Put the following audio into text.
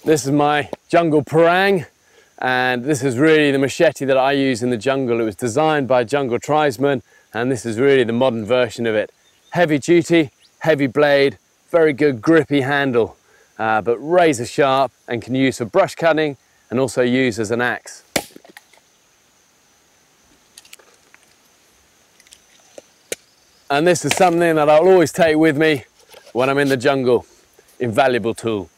This is my jungle parang, and this is really the machete that I use in the jungle. It was designed by a jungle tribesman, and this is really the modern version of it. Heavy duty, heavy blade, very good grippy handle, but razor sharp and can use for brush cutting and also use as an axe. And this is something that I'll always take with me when I'm in the jungle. Invaluable tool.